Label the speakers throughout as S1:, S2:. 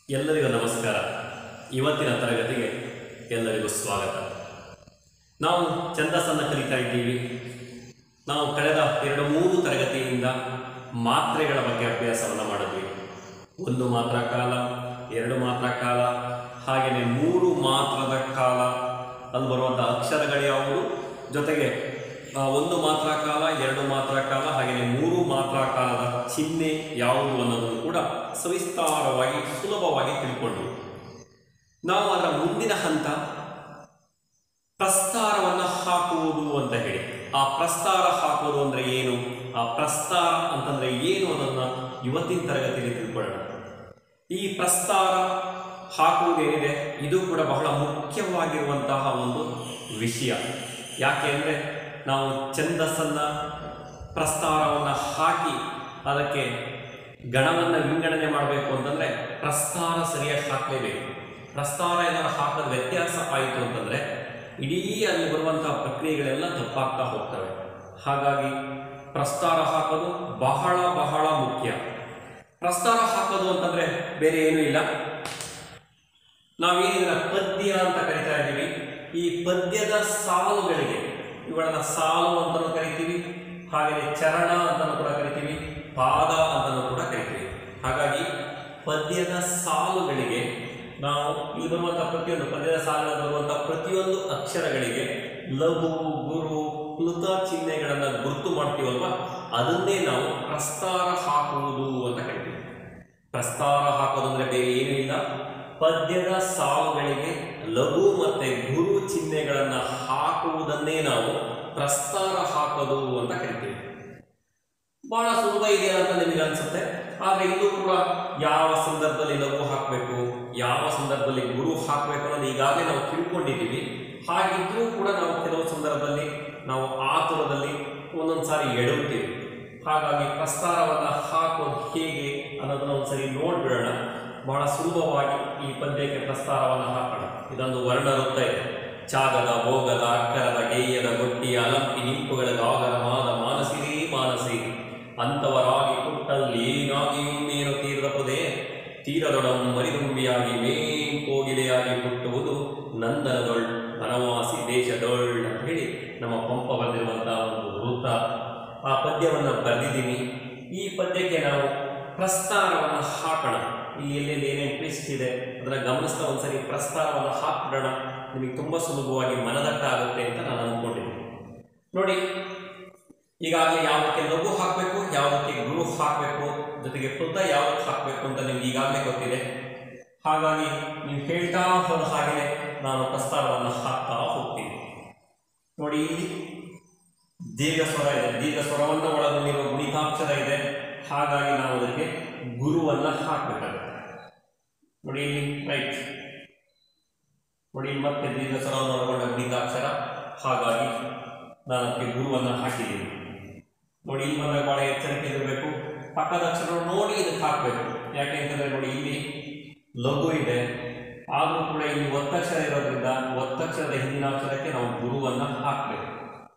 S1: ಎಲ್ಲರಿಗೂ ನಮಸ್ಕಾರ. ಇವತ್ತಿನ ತರಗತಿಗೆ ಎಲ್ಲರಿಗೂ ಸ್ವಾಗತ. ನಾವು ಛಂದಸ್ಸನ್ನು ಕಲಿತಾ ಇದ್ದೀವಿ. ನಾವು ಕಳೆದ 2-3 ತರಗತಿಯಿಂದ ಮಾತ್ರೆಗಳ ಬಗ್ಗೆ ಅಭ್ಯಾಸವನ್ನು ಮಾಡಿದ್ವಿ. 1 ಮಾತ್ರ ಕಾಲ, 2 ಮಾತ್ರ ಕಾಲ, ಹಾಗೆಯೇ 3 ಮಾತ್ರದ ಕಾಲ. ಅಲ್ಲಿ ಬರುವಂಥ ಅಕ್ಷರಗಳು ಯಾವುದು, ಜೊತೆಗೆ 1 ಮಾತ್ರ ಕಾಲ, 2 ಮಾತ್ರ ಕಾಲ, ಹಾಗೆಯೇ 3 ಮಾತ್ರ ಕಾಲದ ಚಿಹ್ನೆ ಯಾವುದು ಅನ್ನೋದನ್ನು ಕೂಡ ಸವಿಸ್ತಾರವಾಗಿ ಸುಲಭವಾಗಿ ತಿಳ್ಕೊಂಡ್ವಿ. ನಾವು ಅದರ ಮುಂದಿನ ಹಂತ ಪ್ರಸ್ತಾರವನ್ನು ಹಾಕುವುದು ಅಂತ ಹೇಳಿ. ಆ ಪ್ರಸ್ತಾರ ಹಾಕುವುದು ಅಂದರೆ ಏನು, ಆ ಪ್ರಸ್ತಾರ ಅಂತಂದರೆ ಏನು ಅನ್ನೋದನ್ನ ಇವತ್ತಿನ ತರಗತಿಯಲ್ಲಿ ತಿಳ್ಕೊಳ್ಳೋಣ. ಈ ಪ್ರಸ್ತಾರ ಹಾಕುವುದೇನಿದೆ ಇದು ಕೂಡ ಬಹಳ ಮುಖ್ಯವಾಗಿರುವಂತಹ ಒಂದು ವಿಷಯ. ಯಾಕೆ ಅಂದರೆ ನಾವು ಛಂದಸ್ಸನ್ನು ಪ್ರಸ್ತಾರವನ್ನು ಹಾಕಿ ಅದಕ್ಕೆ ಗಣವನ್ನು ವಿಂಗಡಣೆ ಮಾಡಬೇಕು ಅಂತಂದರೆ ಪ್ರಸ್ತಾರ ಸರಿಯಾಗಿ ಹಾಕಲೇಬೇಕು. ಪ್ರಸ್ತಾರ ಏನಾದ್ರು ಹಾಕೋದು ವ್ಯತ್ಯಾಸ ಆಯಿತು ಅಂತಂದರೆ ಇಡೀ ಅಲ್ಲಿ ಬರುವಂಥ ಪ್ರಕ್ರಿಯೆಗಳೆಲ್ಲ ತಪ್ಪಾಗ್ತಾ ಹೋಗ್ತವೆ. ಹಾಗಾಗಿ ಪ್ರಸ್ತಾರ ಹಾಕೋದು ಬಹಳ ಬಹಳ ಮುಖ್ಯ. ಪ್ರಸ್ತಾರ ಹಾಕೋದು ಅಂತಂದರೆ ಬೇರೆ ಏನೂ ಇಲ್ಲ. ನಾವೇನಿದ್ರ ಪದ್ಯ ಅಂತ ಕರಿತಾ ಇದ್ದೀವಿ. ಈ ಪದ್ಯದ ಸಾಲುಗಳಿಗೆ ಇವುಗಳನ್ನ ಸಾಲು ಅಂತಲೂ ಕರಿತೀವಿ, ಹಾಗೆಯೇ ಚರಣ ಅಂತಲೂ ಕೂಡ ಕರಿತೀವಿ, ಪಾದ ಅಂತಲೂ ಕೂಡ ಕರಿತೀವಿ. ಹಾಗಾಗಿ ಪದ್ಯದ ಸಾಲುಗಳಿಗೆ ನಾವು ಇಲ್ಲಿ ಬರುವಂಥ ಪ್ರತಿಯೊಂದು ಪದ್ಯದ ಸಾಲಿನಲ್ಲಿ ಬರುವಂಥ ಪ್ರತಿಯೊಂದು ಅಕ್ಷರಗಳಿಗೆ ಲಘು, ಗುರು, ಪ್ಲುತ ಚಿಹ್ನೆಗಳನ್ನು ಗುರುತು ಮಾಡ್ತೀವಲ್ವ, ಅದನ್ನೇ ನಾವು ಪ್ರಸ್ತಾರ ಹಾಕುವುದು ಅಂತ ಕರಿತೀವಿ. ಪ್ರಸ್ತಾರ ಹಾಕೋದು ಅಂದರೆ ಬೇರೆ ಏನೂ ಇಲ್ಲ. ಪದ್ಯದ ಸಾಲುಗಳಿಗೆ ಲಘು ಮತ್ತು ಗುರು ಚಿಹ್ನೆಗಳನ್ನು ಹಾಕುವುದನ್ನೇ ನಾವು ಪ್ರಸ್ತಾರ ಹಾಕೋದು ಅಂತ ಕರಿತೀವಿ. ಬಹಳ ಸುಲಭ ಇದೆ ಅಂತ ನಿಮಗೆ ಅನ್ಸುತ್ತೆ. ಆದರೆ ಇದು ಕೂಡ ಯಾವ ಸಂದರ್ಭದಲ್ಲಿ ಲಘು ಹಾಕಬೇಕು, ಯಾವ ಸಂದರ್ಭದಲ್ಲಿ ಗುರು ಹಾಕಬೇಕು ಅನ್ನೋದು ಈಗಾಗಲೇ ನಾವು ತಿಳ್ಕೊಂಡಿದ್ದೀವಿ. ಹಾಗಿದ್ರೂ ಕೂಡ ನಾವು ಕೆಲವು ಸಂದರ್ಭದಲ್ಲಿ ನಾವು ಆತುರದಲ್ಲಿ ಒಂದೊಂದು ಸಾರಿ ಎಡುತ್ತೀವಿ. ಹಾಗಾಗಿ ಪ್ರಸ್ತಾರವನ್ನು ಹಾಕೋದು ಹೇಗೆ ಅನ್ನೋದನ್ನ ಒಂದ್ಸರಿ ನೋಡ್ಬಿಡೋಣ. ಬಹಳ ಸುಲಭವಾಗಿ ಈ ಪದ್ಯಕ್ಕೆ ಪ್ರಸ್ತಾರವನ್ನು ಹಾಕೋಣ. ಇದೊಂದು ವರ್ಣ ವೃತ್ತ ಇದೆ. ಚಾಗದ, ಭೋಗದ, ಅಕ್ಕರದ, ಗೇಯದ, ಗೊಟ್ಟಿಯ, ಅಲಂಪಿ, ನಿಂಪುಗಳ, ಗಾಗರ, ಮಾದ, ಮಾನಸಿರಿ ಮಾನಸಿ ಅಂತವರಾಗಿ ಪುಟ್ಟಲ್ಲಿ ಏನಾಗಿಯುಂದೇನು ತೀರದ ಪೊದೆ ತೀರದೊಡಂ ಮರಿದುಂಬಿಯಾಗಿ ಮೇಂಕೋಗಿಲೆಯಾಗಿ ಹುಟ್ಟುವುದು ನಂದನದೊಳ್ ವನವಾಸಿ ದೇಶದೊಳ್ ಅಂತ ಹೇಳಿ ನಮ್ಮ ಪಂಪ ಬರೆದಿರುವಂತಹ ಒಂದು ವೃತ್ತ. ಆ ಪದ್ಯವನ್ನು ಬರೆದಿದ್ದೀನಿ. ಈ ಪದ್ಯಕ್ಕೆ ನಾವು ಪ್ರಸ್ತಾರವನ್ನು ಹಾಕೋಣ. ಇಲ್ಲಿ ಎಲ್ಲೆಲ್ಲಿ ಏನೇನು ಟ್ವಿಸ್ಟ್ ಇದೆ ಅದನ್ನು ಗಮನಿಸ್ತಾ ಒಂದ್ಸರಿ ಪ್ರಸ್ತಾರವನ್ನು ಹಾಕ್ಬಿಡೋಣ. ನಿಮಗೆ ತುಂಬ ಸುಲಭವಾಗಿ ಮನದಟ್ಟಾಗುತ್ತೆ ಅಂತ ನಾನು ಅಂದ್ಕೊಂಡಿದ್ದೀನಿ. ನೋಡಿ, ಈಗಾಗಲೇ ಯಾವುದಕ್ಕೆ ಲಘು ಹಾಕಬೇಕು, ಯಾವುದಕ್ಕೆ ಗುರು ಹಾಕಬೇಕು, ಜೊತೆಗೆ ಪ್ಲುತ ಯಾವುದಕ್ಕೆ ಹಾಕಬೇಕು ಅಂತ ನಿಮ್ಗೆ ಈಗಾಗಲೇ ಗೊತ್ತಿದೆ. ಹಾಗಾಗಿ ನೀವು ಹೇಳ್ತಾ ಹೋದ ಹಾಗೆಯೇ ನಾನು ಪ್ರಸ್ತಾರವನ್ನು ಹಾಕ್ತಾ ಹೋಗ್ತೀನಿ. ನೋಡಿ, ಇಲ್ಲಿ ದೀರ್ಘ ಸ್ವರ ಇದೆ. ದೀರ್ಘ ಸ್ವರವನ್ನು ಒಳಗೊಂಡಿರುವ ಗುಣಿತಾಕ್ಷರ ಇದೆ. ಹಾಗಾಗಿ ನಾವು ಅದಕ್ಕೆ ಗುರುವನ್ನು ಹಾಕಬೇಕಾಗುತ್ತೆ. ನೋಡಿ ಇಲ್ಲಿ ರೈಟ್. ನೋಡಿ ಮತ್ತೆ ದೀರ್ಘ ಸ್ವರವನ್ನು ಒಳಗೊಂಡ ಗುಣಿತಾಕ್ಷರ, ಹಾಗಾಗಿ ನಾನು ಅದಕ್ಕೆ ಗುರುವನ್ನು ಹಾಕಿದ್ದೀನಿ. ನೋಡಿ, ಇಲ್ಲಿ ಬಂದಾಗ ಬಹಳ ಎಚ್ಚರಿಕೆ ಇರಬೇಕು. ಪಕ್ಕದ ಅಕ್ಷರ ನೋಡಿ ಇದಕ್ಕೆ ಹಾಕಬೇಕು. ಯಾಕೆ ಅಂತಂದ್ರೆ ನೋಡಿ, ಇಲ್ಲಿ ಲಘು ಇದೆ, ಆದರೂ ಕೂಡ ಇಲ್ಲಿ ಒತ್ತಕ್ಷರ ಇರೋದ್ರಿಂದ ಒತ್ತಕ್ಷರದ ಹಿಂದಿನ ಅಕ್ಷರಕ್ಕೆ ನಾವು ಗುರುವನ್ನು ಹಾಕಬೇಕು.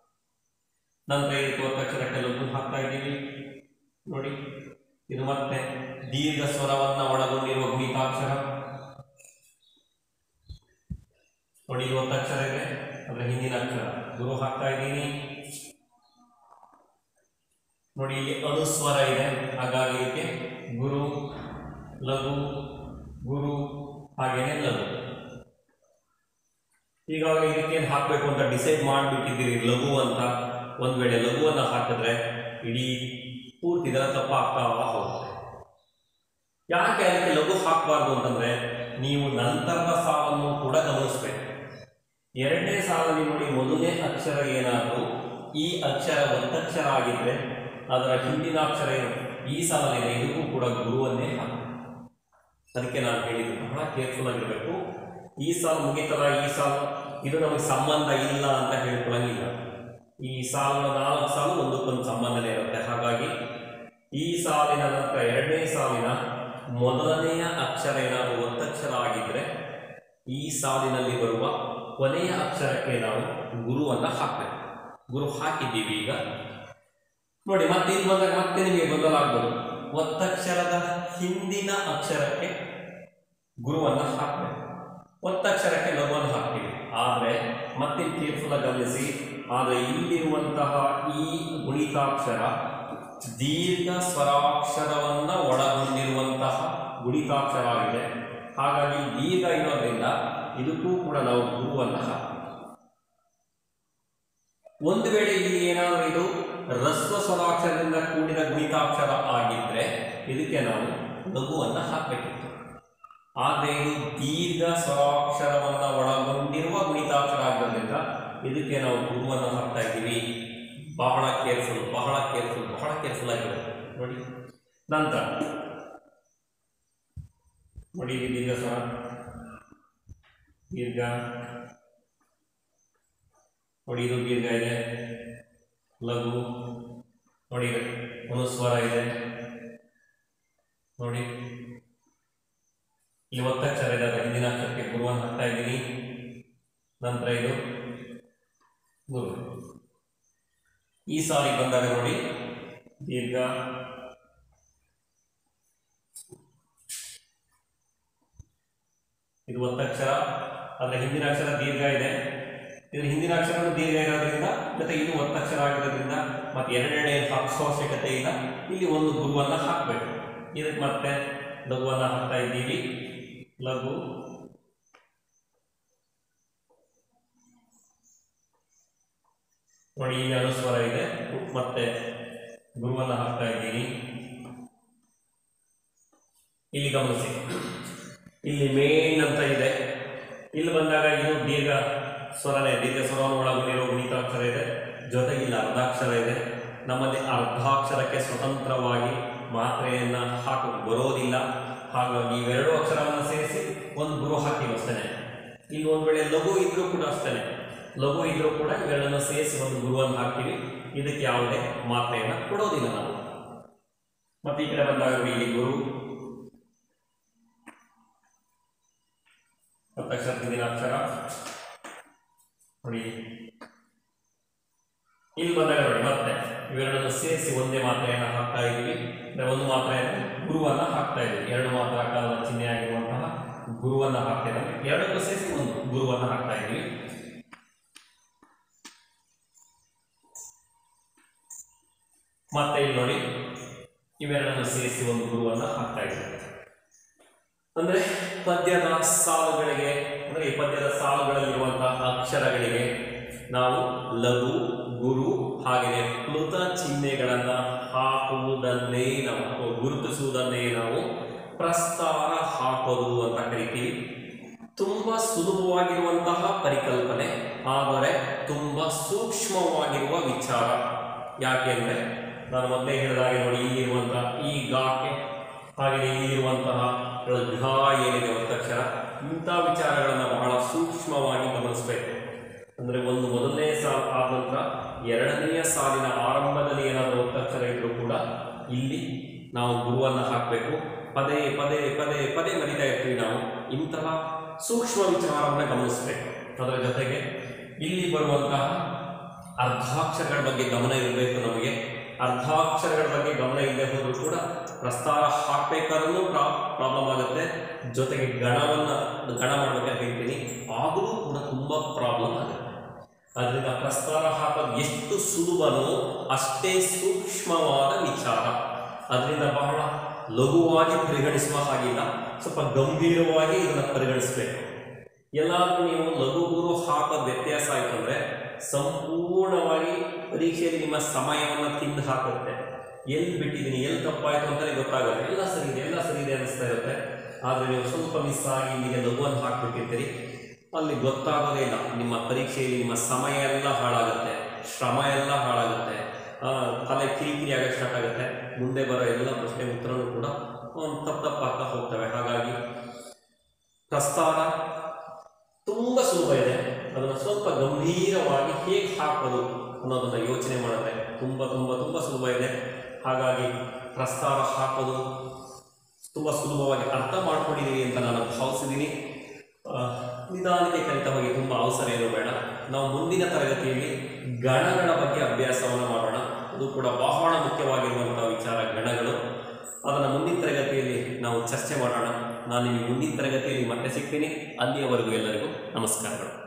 S1: ನಂತರ ಇದಕ್ಕೆ ಒತ್ತಕ್ಷರಕ್ಕೆ ಲಘು ಹಾಕ್ತಾ ಇದ್ದೀವಿ. ನೋಡಿ, ಇದು ಮತ್ತೆ ದೀರ್ಘ ಸ್ವರವನ್ನು ಒಳಗೊಂಡಿರುವ ಗುಣಿತಾಕ್ಷರ. ನೋಡಿ, ಇದು ಒತ್ತಕ್ಷರ ಇದೆ, ಅದರ ಹಿಂದಿನ ಅಕ್ಷರ ಗುರು ಹಾಕ್ತಾ ಇದ್ದೀನಿ. ನೋಡಿ, ಇಲ್ಲಿ ಅನುಸ್ವರ ಇದೆ, ಹಾಗಾಗಿ ಇದಕ್ಕೆ ಗುರು, ಲಘು, ಗುರು, ಹಾಗೇನೆ ಲಘು. ಈಗಾಗಲೇ ಇದಕ್ಕೆ ಹಾಕಬೇಕು ಅಂತ ಡಿಸೈಡ್ ಮಾಡಿಬಿಟ್ಟಿದ್ದೀರಿ ಲಘು ಅಂತ. ಒಂದು ವೇಳೆ ಲಘುವನ್ನು ಹಾಕಿದ್ರೆ ಇಡೀ ಪೂರ್ತಿ ಇದರ ತಪ್ಪಾಗ್ತಾ ಹೋಗುತ್ತೆ. ಯಾಕೆ ಅದಕ್ಕೆ ಲಘು ಹಾಕಬಾರ್ದು ಅಂತಂದ್ರೆ ನೀವು ನಂತರದ ಸಾಲನ್ನು ಕೂಡ ಗಮನಿಸಬೇಕು. 2ನೇ ಸಾಲಲ್ಲಿ ನೋಡಿ, ಮೊದಲನೇ ಅಕ್ಷರ ಏನಾದರೂ ಈ ಅಕ್ಷರ ಒತ್ತಕ್ಷರ ಆಗಿದ್ರೆ ಅದರ ಹಿಂದಿನ ಅಕ್ಷರ ಏನು ಈ ಸಾಲಲ್ಲಿದೆ, ಇದಕ್ಕೂ ಕೂಡ ಗುರುವನ್ನೇ ಹಾಕಬೇಕು. ಅದಕ್ಕೆ ನಾನು ಹೇಳಿದ್ದು ಬಹಳ ಕೇರ್ಫುಲ್ ಆಗಿರಬೇಕು. ಈ ಸಾಲು ಮುಗಿತಲ್ಲ, ಈ ಸಾಲು ಇದು ನಮಗೆ ಸಂಬಂಧ ಇಲ್ಲ ಅಂತ ಹೇಳ್ಕೊಳ್ಳಂಗಿಲ್ಲ. ಈ ಸಾಲುಗಳ 4 ಸಾಲು ಒಂದಕ್ಕೊಂದು ಸಂಬಂಧನೇ ಇರುತ್ತೆ. ಹಾಗಾಗಿ ಈ ಸಾಲಿನ ನಂತರ 2ನೇ ಸಾಲಿನ ಮೊದಲನೆಯ ಅಕ್ಷರ ಏನಾದರೂ ಒತ್ತಕ್ಷರ ಆಗಿದ್ರೆ ಈ ಸಾಲಿನಲ್ಲಿ ಬರುವ ಕೊನೆಯ ಅಕ್ಷರಕ್ಕೆ ನಾವು ಗುರುವನ್ನು ಹಾಕಬೇಕು. ಗುರು ಹಾಕಿದ್ದೀವಿ. ಈಗ ನೋಡಿ, ಮತ್ತೆ ಇಲ್ಲಿ ಬಂದಾಗ ಮತ್ತೆ ನಿಮಗೆ ಗೊಂದಲ ಆಗ್ಬೋದು. ಒತ್ತಕ್ಷರದ ಹಿಂದಿನ ಅಕ್ಷರಕ್ಕೆ ಗುರುವನ್ನು ಹಾಕಬೇಕು. ಒತ್ತಕ್ಷರಕ್ಕೆ ಲಘುವನ್ನು ಹಾಕ್ತೀವಿ. ಆದರೆ ಮತ್ತೆ ಕೇರ್ಫುಲ್ ಆಗಿ ಗಮನಿಸಿ, ಆದರೆ ಇಲ್ಲಿರುವಂತಹ ಈ ಗುಣಿತಾಕ್ಷರ ದೀರ್ಘ ಸ್ವರಾಕ್ಷರವನ್ನು ಒಳಗೊಂಡಿರುವಂತಹ ಗುಣಿತಾಕ್ಷರ ಆಗಿದೆ. ಹಾಗಾಗಿ ದೀರ್ಘ ಇರೋದ್ರಿಂದ ಇದಕ್ಕೂ ಕೂಡ ನಾವು ಗುರುವನ್ನು ಹಾಕ್ತೀವಿ. ಒಂದು ವೇಳೆ ಇಲ್ಲಿ ಏನಾದರೂ ಇದು ರಸ್ವ ಸ್ವರಾಕ್ಷರದಿಂದ ಕೂಡಿದ ಗುಣಿತಾಕ್ಷರ ಆಗಿದ್ರೆ ಇದಕ್ಕೆ ನಾವು ಲಘುವನ್ನು ಹಾಕಬೇಕಿತ್ತು. ಆದರೆ ಇದು ದೀರ್ಘ ಸ್ವರಾಕ್ಷರವನ್ನು ಒಳಗೊಂಡಿರುವ ಗುಣಿತಾಕ್ಷರ ಆಗಿರೋದ್ರಿಂದ ಇದಕ್ಕೆ ನಾವು ಗುರುವನ್ನು ಹಾಕ್ತಾ ಇದ್ದೀವಿ. ಬಹಳ ಕೇರ್ಫುಲ್, ಬಹಳ ಕೇರ್ಫುಲ್, ಬಹಳ ಕೇರ್ಫುಲ್ ಆಗಿರುತ್ತೆ ನೋಡಿ. ನಂತರ ನೋಡಿ, ದೀರ್ಘ ಸ್ವರ, ದೀರ್ಘ ನೋಡಿ, ಇದು ದೀರ್ಘ ಇದೆ, ಲಘು ನೋಡಿ, ಅನುಸ್ವರ ಇದೆ ನೋಡಿ, ಇಲ್ಲಿ ಒತ್ತಕ್ಷರ ಇದೆ, ಅದರ ಹಿಂದಿನ ಅಕ್ಷರಕ್ಕೆ ಗುರುವನ್ನು ಹಾಕ್ತಾ ಇದ್ದೀನಿ. ನಂತರ ಇದು ಗುರು. ಈ ಸಾರಿ ಬಂದಾಗ ನೋಡಿ, ದೀರ್ಘ, ಇದು ಒತ್ತಕ್ಷರ, ಅದರ ಹಿಂದಿನ ಅಕ್ಷರ ದೀರ್ಘ ಇದೆ, ಇದರ ಹಿಂದಿನ ಅಕ್ಷರ ದೀರ್ಘ ಇರೋದ್ರಿಂದ ಜೊತೆ ಇದು ಒತ್ತಕ್ಷರ ಆಗಿರೋದ್ರಿಂದ ಮತ್ತೆ ಎರಡೆರಡೆ ಹಾಕಿಸೋ ಅವಶ್ಯಕತೆ ಇಲ್ಲ. ಇಲ್ಲಿ ಒಂದು ಗುರುವನ್ನು ಹಾಕಬೇಕು. ಇದಕ್ಕೆ ಮತ್ತೆ ಲಘುವನ್ನು ಹಾಕ್ತಾ ಇದ್ದೀವಿ. ಲಘು, ನೋಡಿ, ಇಲ್ಲಿ ಅನುಸ್ವರ ಇದೆ, ಮತ್ತೆ ಗುರುವನ್ನು ಹಾಕ್ತಾ ಇದ್ದೀನಿ. ಇಲ್ಲಿ ಗಮನಿಸಿ, ಇಲ್ಲಿ ಮೇನ್ ಅಂತ ಇದೆ. ಇಲ್ಲಿ ಬಂದಾಗ ಇದು ದೀರ್ಘ ಸ್ವರನೇ, ದೀರ್ಘ ಸ್ವರವನ್ನು ಒಳಗೊಂಡಿರೋ ಗುಣಿತಾಕ್ಷರ ಇದೆ, ಜೊತೆಗೆ ಇಲ್ಲಿ ಅರ್ಧಾಕ್ಷರ ಇದೆ. ನಮ್ಮಲ್ಲಿ ಅರ್ಧಾಕ್ಷರಕ್ಕೆ ಸ್ವತಂತ್ರವಾಗಿ ಮಾತ್ರೆಯನ್ನು ಹಾಕಲು ಬರೋದಿಲ್ಲ. ಹಾಗಾಗಿ ಇವೆರಡು ಅಕ್ಷರವನ್ನು ಸೇರಿಸಿ ಒಂದು ಗುರು ಹಾಕಿವಿ ಅಷ್ಟೇ. ಇಲ್ಲಿ ಒಂದು ವೇಳೆ ಲಘು ಇದ್ರೂ ಕೂಡ ಅಷ್ಟೇ, ಲಘು ಇದ್ರೂ ಕೂಡ ಇವೆರಡನ್ನು ಸೇರಿಸಿ ಒಂದು ಗುರುವನ್ನು ಹಾಕ್ತೀವಿ. ಇದಕ್ಕೆ ಯಾವುದೇ ಮಾತ್ರೆಯನ್ನು ಕೊಡೋದಿಲ್ಲ ನಾವು. ಮತ್ತೆ ಈ ಕಡೆ ಬಂದಾಗ ಇಲ್ಲಿ ಗುರು, ಒತ್ತಕ್ಷರ, ಹಿಂದಿನ ಅಕ್ಷರ ನೋಡಿ. ಇಲ್ಲಿ ಬಂದಾಗ ನೋಡಿ, ಮತ್ತೆ ಇವೆರಡನ್ನು ಸೇರಿಸಿ ಒಂದೇ ಮಾತ್ರೆಯನ್ನು ಹಾಕ್ತಾ ಇದ್ದೀವಿ. ಒಂದು ಮಾತ್ರೆಯನ್ನು ಗುರುವನ್ನು ಹಾಕ್ತಾ ಇದ್ದೀವಿ. ಎರಡು ಮಾತ್ರ ಕಾಲದ ಚಿಹ್ನೆ ಆಗಿರುವಂತಹ ಗುರುವನ್ನು ಹಾಕ್ತಾ ಇದ್ದೀವಿ. ಎರಡಕ್ಕೂ ಸೇರಿಸಿ ಒಂದು ಗುರುವನ್ನು ಹಾಕ್ತಾ ಇದ್ದೀವಿ. ಮತ್ತೆ ಇಲ್ಲಿ ನೋಡಿ, ಇವೆರಡನ್ನು ಸೇರಿಸಿ ಒಂದು ಗುರುವನ್ನು ಹಾಕ್ತಾ ಇದ್ದೀವಿ. ಅಂದ್ರೆ ಪದ್ಯದ ಸಾಲುಗಳಿಗೆ, ಅಂದ್ರೆ ಈ ಪದ್ಯದ ಸಾಲುಗಳಲ್ಲಿರುವಂತಹ ಅಕ್ಷರಗಳಿಗೆ ನಾವು ಲಘು, ಗುರು ಹಾಗೆಯೇ ಪ್ಲುತ ಚಿಹ್ನೆಗಳನ್ನು ಹಾಕುವುದನ್ನೇ ನಾವು, ಗುರುತಿಸುವುದನ್ನೇ ನಾವು ಪ್ರಸ್ತಾರ ಹಾಕೋದು ಅಂತ ಕರಿತೀವಿ. ತುಂಬ ಸುಲಭವಾಗಿರುವಂತಹ ಪರಿಕಲ್ಪನೆ, ಆದರೆ ತುಂಬ ಸೂಕ್ಷ್ಮವಾಗಿರುವ ವಿಚಾರ. ಯಾಕೆಂದರೆ ನಾನು ಮೊದಲೇ ಹೇಳಿದಾಗೆ ನೋಡಿ, ಇಲ್ಲಿರುವಂತಹ ಈ ಗಾಕೆ ಹಾಗೆಯೇ ಇಲ್ಲಿರುವಂತಹ ಘ ಏನಿದೆ ಒತ್ತಕ್ಷರ, ಇಂಥ ವಿಚಾರಗಳನ್ನು ಬಹಳ ಸೂಕ್ಷ್ಮವಾಗಿ ಗಮನಿಸಬೇಕು. ಅಂದರೆ ಒಂದು ಮೊದಲನೇ ಸಾಲು ಆದ ನಂತರ ಎರಡನೆಯ ಸಾಲಿನ ಆರಂಭದಲ್ಲಿ ಏನಾದರೂ ಒತ್ತಕ್ಷರ ಇದ್ರೂ ಕೂಡ ಇಲ್ಲಿ ನಾವು ಗುರುವನ್ನು ಹಾಕಬೇಕು. ಪದೇ ಪದೇ ಪದೇ ಪದೇ ಮರಿತಾ ಇರ್ತೀವಿ ನಾವು. ಇಂತಹ ಸೂಕ್ಷ್ಮ ವಿಚಾರವನ್ನು ಗಮನಿಸಬೇಕು. ಅದರ ಜೊತೆಗೆ ಇಲ್ಲಿ ಬರುವಂತಹ ಅರ್ಧಾಕ್ಷರಗಳ ಬಗ್ಗೆ ಗಮನ ಇರಬೇಕು ನಮಗೆ. ಅರ್ಧಾಕ್ಷರಗಳ ಬಗ್ಗೆ ಗಮನ ಇಲ್ಲದೆ ಹೋದರೂ ಕೂಡ ಪ್ರಸ್ತಾರ ಹಾಕಬೇಕಾದ್ರೂ ಪ್ರಾಬ್ಲಮ್ ಆಗುತ್ತೆ. ಜೊತೆಗೆ ಗಣ ಮಾಡಬೇಕಾದ್ರೆ ಹೇಳ್ತೀನಿ, ಆಗಲೂ ಕೂಡ ತುಂಬ ಪ್ರಾಬ್ಲಮ್ ಆಗುತ್ತೆ. ಅದರಿಂದ ಪ್ರಸ್ತಾರ ಹಾಕೋದು ಎಷ್ಟು ಸುಲಭನೋ ಅಷ್ಟೇ ಸೂಕ್ಷ್ಮವಾದ ವಿಚಾರ. ಅದರಿಂದ ಬಹಳ ಲಘುವಾಗಿ ಪರಿಗಣಿಸುವ ಹಾಗಿಲ್ಲ, ಸ್ವಲ್ಪ ಗಂಭೀರವಾಗಿ ಇದನ್ನು ಪರಿಗಣಿಸಬೇಕು. ಎಲ್ಲಾದರೂ ನೀವು ಲಘು ಗುರು ಹಾಕೋದು ವ್ಯತ್ಯಾಸ ಆಯಿತು ಅಂದರೆ ಸಂಪೂರ್ಣವಾಗಿ ಪರೀಕ್ಷೆಯಲ್ಲಿ ನಿಮ್ಮ ಸಮಯವನ್ನು ತಿಂದು ಹಾಕುತ್ತೆ. ಎಲ್ಲಿ ಬಿಟ್ಟಿದ್ದೀನಿ, ಎಲ್ಲಿ ತಪ್ಪಾಯಿತು ಅಂತಲೇ ಗೊತ್ತಾಗುತ್ತೆ. ಎಲ್ಲ ಸರಿ ಇದೆ, ಎಲ್ಲ ಸರಿ ಇದೆ ಅನ್ನಿಸ್ತಾ ಇರುತ್ತೆ. ಆದರೆ ನೀವು ಸ್ವಲ್ಪ ಮಿಸ್ ಆಗಿ ಇಲ್ಲಿಗೆ ಲಘುವನ್ನು ಹಾಕ್ಬಿಟ್ಟಿರ್ತೀರಿ, ಅಲ್ಲಿ ಗೊತ್ತಾಗೋದೇ ಇಲ್ಲ. ನಿಮ್ಮ ಪರೀಕ್ಷೆಯಲ್ಲಿ ನಿಮ್ಮ ಸಮಯ ಎಲ್ಲ ಹಾಳಾಗುತ್ತೆ, ಶ್ರಮ ಎಲ್ಲ ಹಾಳಾಗುತ್ತೆ, ತಲೆ ಕಿರಿಕಿರಿ ಆಗೋಕ್ಕೆ ಸ್ಟಾರ್ಟ್ ಆಗುತ್ತೆ. ಮುಂದೆ ಬರೋ ಎಲ್ಲ ಪ್ರಶ್ನೆ ಉತ್ತರನೂ ಕೂಡ ತಪ್ಪಾಗ್ತಾ ಹೋಗ್ತವೆ. ಹಾಗಾಗಿ ಪ್ರಸ್ತಾರ ತುಂಬ ಸುಲಭ ಇದೆ, ಅದನ್ನು ಸ್ವಲ್ಪ ಗಂಭೀರವಾಗಿ ಹೇಗೆ ಹಾಕೋದು ಅನ್ನೋದನ್ನು ಯೋಚನೆ ಮಾಡಿದ್ರೆ ತುಂಬ ತುಂಬ ತುಂಬ ಸುಲಭ ಇದೆ. ಹಾಗಾಗಿ ಪ್ರಸ್ತಾರ ಹಾಕೋದು ತುಂಬ ಸುಲಭವಾಗಿ ಅರ್ಥ ಮಾಡ್ಕೊಂಡಿದ್ದೀವಿ ಅಂತ ನಾನು ಭಾವಿಸಿದ್ದೀನಿ. ನಿಧಾನಕ್ಕೆ ಕಲಿತಾ ಹೋಗಿ, ತುಂಬ ಅವಸರ ಏನೂ ಬೇಡ. ನಾವು ಮುಂದಿನ ತರಗತಿಯಲ್ಲಿ ಗಣಗಳ ಬಗ್ಗೆ ಅಭ್ಯಾಸವನ್ನು ಮಾಡೋಣ. ಅದು ಕೂಡ ಬಹಳ ಮುಖ್ಯವಾಗಿರುವಂಥ ವಿಚಾರ ಗಣಗಳು. ಅದನ್ನು ಮುಂದಿನ ತರಗತಿಯಲ್ಲಿ ನಾವು ಚರ್ಚೆ ಮಾಡೋಣ. ನಾನು ನಿಮಗೆ ಮುಂದಿನ ತರಗತಿಯಲ್ಲಿ ಮತ್ತೆ ಸಿಗ್ತೀನಿ. ಅಲ್ಲಿಯವರೆಗೂ ಎಲ್ಲರಿಗೂ ನಮಸ್ಕಾರಗಳು.